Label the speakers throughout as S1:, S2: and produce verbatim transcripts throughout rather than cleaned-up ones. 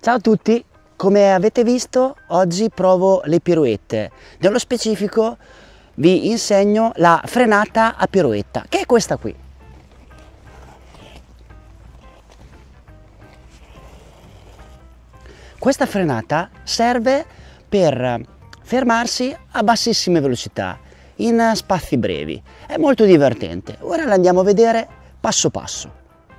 S1: Ciao a tutti, come avete visto oggi provo le piroette, nello specifico vi insegno la frenata a piroetta, che è questa qui. Questa frenata serve per fermarsi a bassissime velocità, in spazi brevi, è molto divertente. Ora la andiamo a vedere passo passo.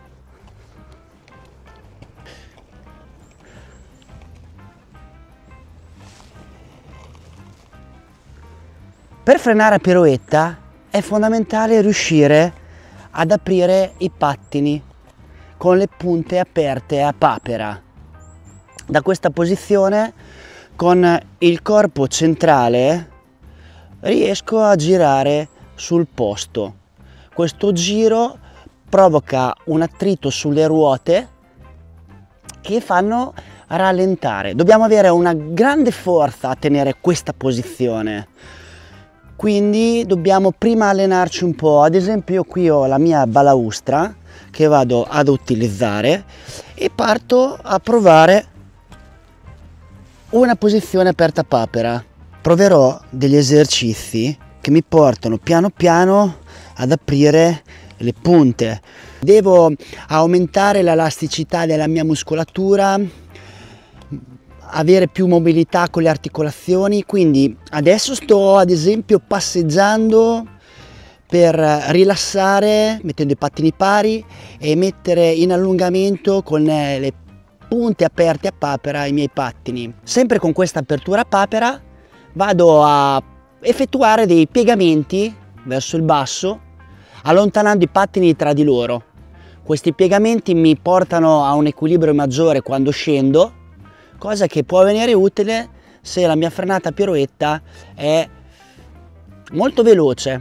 S1: Per frenare a piroetta è fondamentale riuscire ad aprire i pattini con le punte aperte a papera. Da questa posizione, con il corpo centrale, riesco a girare sul posto. Questo giro provoca un attrito sulle ruote che fanno rallentare. Dobbiamo avere una grande forza a tenere questa posizione. Quindi dobbiamo prima allenarci un po'. Ad esempio io qui ho la mia balaustra che vado ad utilizzare e parto a provare una posizione aperta a papera. Proverò degli esercizi che mi portano piano piano ad aprire le punte. Devo aumentare l'elasticità della mia muscolatura, avere più mobilità con le articolazioni, quindi adesso sto ad esempio passeggiando per rilassare mettendo i pattini pari e mettere in allungamento con le punte aperte a papera i miei pattini. Sempre con questa apertura a papera vado a effettuare dei piegamenti verso il basso allontanando i pattini tra di loro. Questi piegamenti mi portano a un equilibrio maggiore quando scendo, cosa che può venire utile se la mia frenata a piroetta è molto veloce.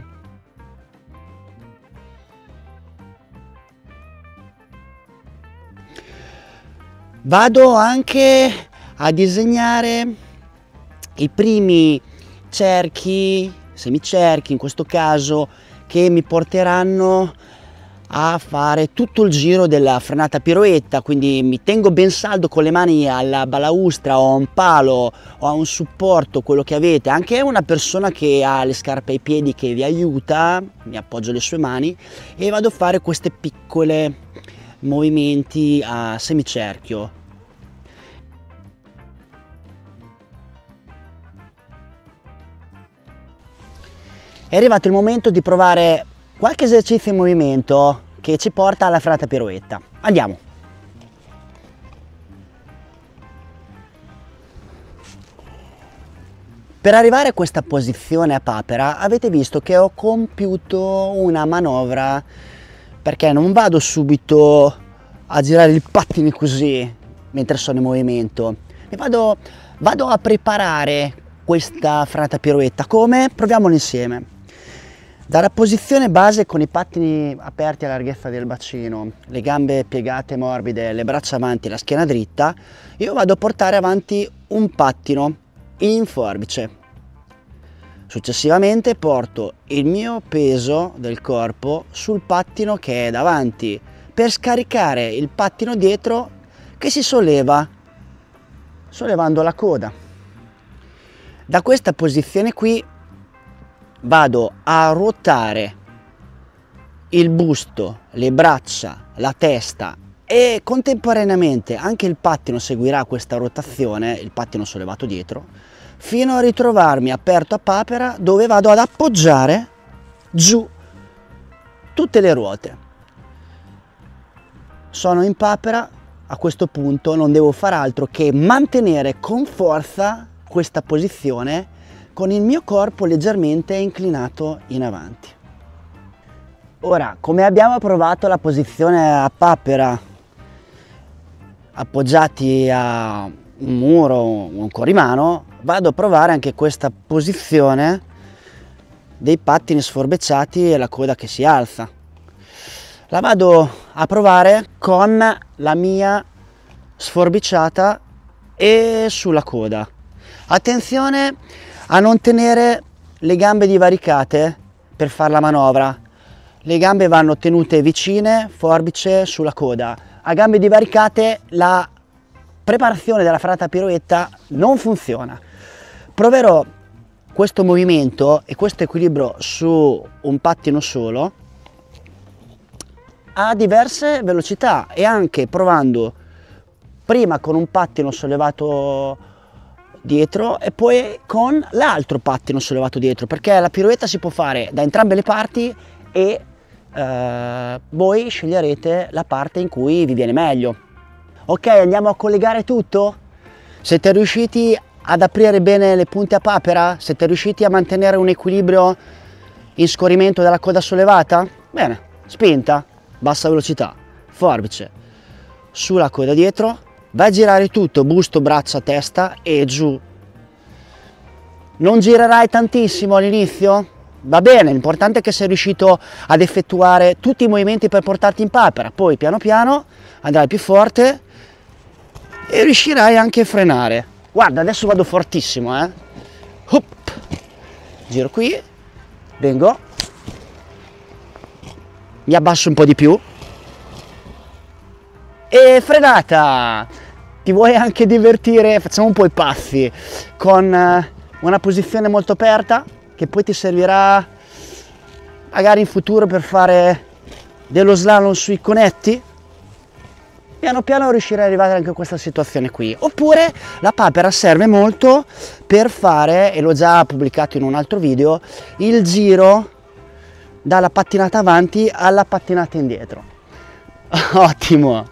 S1: Vado anche a disegnare i primi cerchi, semicerchi in questo caso, che mi porteranno a fare tutto il giro della frenata a piroetta, quindi mi tengo ben saldo con le mani alla balaustra o a un palo o a un supporto, quello che avete. Anche una persona che ha le scarpe ai piedi che vi aiuta, mi appoggio le sue mani e vado a fare queste piccole movimenti a semicerchio. È arrivato il momento di provare qualche esercizio in movimento che ci porta alla frenata a piroetta. Andiamo! Per arrivare a questa posizione a papera avete visto che ho compiuto una manovra, perché non vado subito a girare il pattino così mentre sono in movimento. Mi vado, vado a preparare questa frenata a piroetta. Come? Proviamolo insieme. Dalla posizione base con i pattini aperti alla larghezza del bacino, le gambe piegate morbide, le braccia avanti e la schiena dritta, io vado a portare avanti un pattino in forbice. Successivamente porto il mio peso del corpo sul pattino che è davanti per scaricare il pattino dietro che si solleva, sollevando la coda. Da questa posizione qui vado a ruotare il busto, le braccia, la testa e contemporaneamente anche il pattino seguirà questa rotazione, il pattino sollevato dietro, fino a ritrovarmi aperto a papera dove vado ad appoggiare giù tutte le ruote. Sono in papera, a questo punto non devo fare altro che mantenere con forza questa posizione con il mio corpo leggermente inclinato in avanti. Ora, come abbiamo provato la posizione a papera appoggiati a un muro o un corrimano, vado a provare anche questa posizione dei pattini sforbeciati e la coda che si alza. La vado a provare con la mia sforbiciata e sulla coda. Attenzione a non tenere le gambe divaricate per fare la manovra. Le gambe vanno tenute vicine, forbice sulla coda. A gambe divaricate la preparazione della frenata piroetta non funziona. Proverò questo movimento e questo equilibrio su un pattino solo a diverse velocità e anche provando prima con un pattino sollevato dietro e poi con l'altro pattino sollevato dietro, perché la piroetta si può fare da entrambe le parti e eh, voi sceglierete la parte in cui vi viene meglio. Ok, andiamo a collegare tutto? Siete riusciti ad aprire bene le punte a papera? Siete riusciti a mantenere un equilibrio in scorrimento della coda sollevata? Bene, spinta, bassa velocità, forbice sulla coda dietro, vai a girare tutto, busto, braccia, testa e giù. Non girerai tantissimo all'inizio? Va bene, l'importante è che sei riuscito ad effettuare tutti i movimenti per portarti in papera, poi piano piano andrai più forte e riuscirai anche a frenare. Guarda, adesso vado fortissimo, eh. Hop. Giro qui, vengo, mi abbasso un po' di più e frenata. Ti vuoi anche divertire? Facciamo un po' i pazzi con una posizione molto aperta che poi ti servirà magari in futuro per fare dello slalom sui conetti. Piano piano riuscirai ad arrivare anche a questa situazione qui. Oppure la papera serve molto per fare, e l'ho già pubblicato in un altro video, il giro dalla pattinata avanti alla pattinata indietro. Ottimo!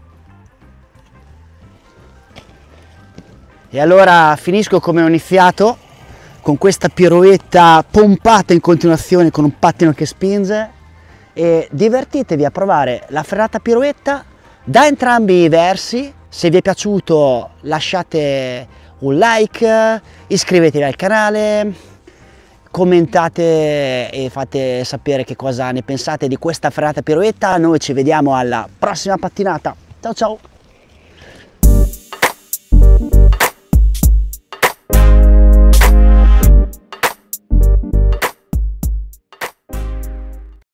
S1: E allora finisco come ho iniziato, con questa piroetta pompata in continuazione con un pattino che spinge, e divertitevi a provare la frenata piroetta da entrambi i versi. Se vi è piaciuto lasciate un like, iscrivetevi al canale, commentate e fate sapere che cosa ne pensate di questa frenata piroetta. Noi ci vediamo alla prossima pattinata. Ciao ciao!